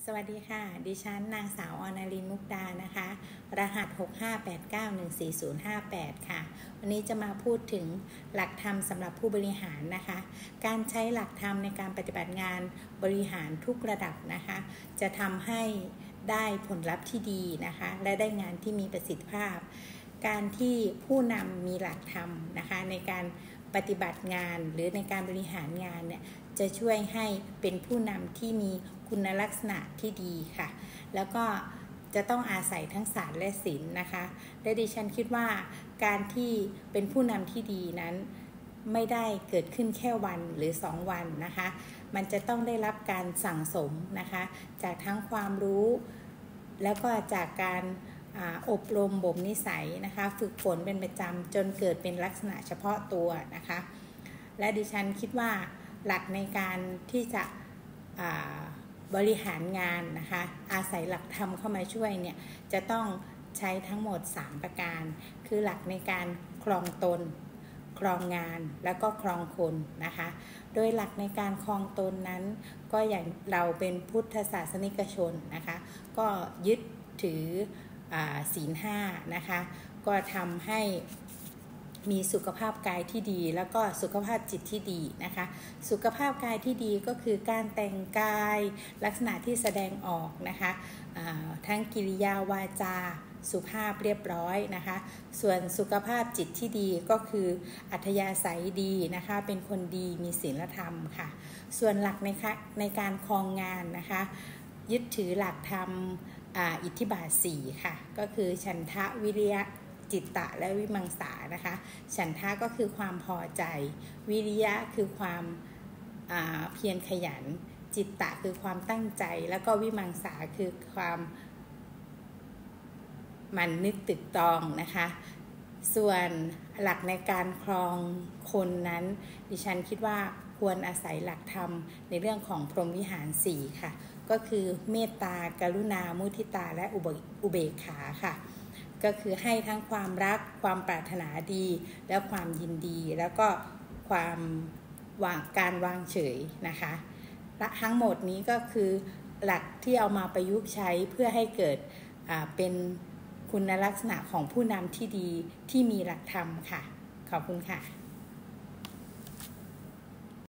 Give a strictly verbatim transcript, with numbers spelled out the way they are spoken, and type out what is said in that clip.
สวัสดีค่ะดิฉันนางสาวอนาลินมุกดานะคะรหัสหก ห้า แปด เก้า หนึ่ง สี่ ศูนย์ ห้า แปดค่ะวันนี้จะมาพูดถึงหลักธรรมสำหรับผู้บริหารนะคะการใช้หลักธรรมในการปฏิบัติงานบริหารทุกระดับนะคะจะทำให้ได้ผลลัพธ์ที่ดีนะคะและได้งานที่มีประสิทธิภาพการที่ผู้นำมีหลักธรรมนะคะในการปฏิบัติงานหรือในการบริหารงานเนี่ยจะช่วยให้เป็นผู้นำที่มีคุณลักษณะที่ดีค่ะแล้วก็จะต้องอาศัยทั้งศาสตร์และศิลป์นะคะและดิฉันคิดว่าการที่เป็นผู้นำที่ดีนั้นไม่ได้เกิดขึ้นแค่วันหรือสองวันนะคะมันจะต้องได้รับการสั่งสมนะคะจากทั้งความรู้แล้วก็จากการอบรมบ่มนิสัยนะคะฝึกฝนเป็นประจำจนเกิดเป็นลักษณะเฉพาะตัวนะคะและดิฉันคิดว่าหลักในการที่จะบริหารงานนะคะอาศัยหลักธรรมเข้ามาช่วยเนี่ยจะต้องใช้ทั้งหมดสามประการคือหลักในการครองตนครองงานแล้วก็ครองคนนะคะโดยหลักในการครองตนนั้นก็อย่างเราเป็นพุทธศาสนิกชนนะคะก็ยึดถือศีลห้านะคะก็ทำให้มีสุขภาพกายที่ดีแล้วก็สุขภาพจิตที่ดีนะคะสุขภาพกายที่ดีก็คือการแต่งกายลักษณะที่แสดงออกนะคะทั้งกิริยาวาจาสุภาพเรียบร้อยนะคะส่วนสุขภาพจิตที่ดีก็คืออัธยาศัยดีนะคะเป็นคนดีมีศีลธรรมค่ะส่วนหลักในในการครองงานนะคะยึดถือหลักธรรมอิทธิบาทสี่ค่ะก็คือฉันทะวิริยะจิตตะและวิมังสานะคะฉันทะก็คือความพอใจวิริยะคือความเพียรขยันจิตตะคือความตั้งใจแล้วก็วิมังสาคือความหมั่นนึกตึกตรองนะคะส่วนหลักในการครองคนนั้นดิฉันคิดว่าควรอาศัยหลักธรรมในเรื่องของพรหมวิหารสี่ค่ะก็คือเมตตากรุณามุทิตาและอุเบกขาค่ะก็คือให้ทั้งความรักความปรารถนาดีและความยินดีแล้วก็ความวางการวางเฉยนะคะและทั้งหมดนี้ก็คือหลักที่เอามาประยุกต์ใช้เพื่อให้เกิดเป็นคุณลักษณะของผู้นำที่ดีที่มีหลักธรรมค่ะขอบคุณค่ะ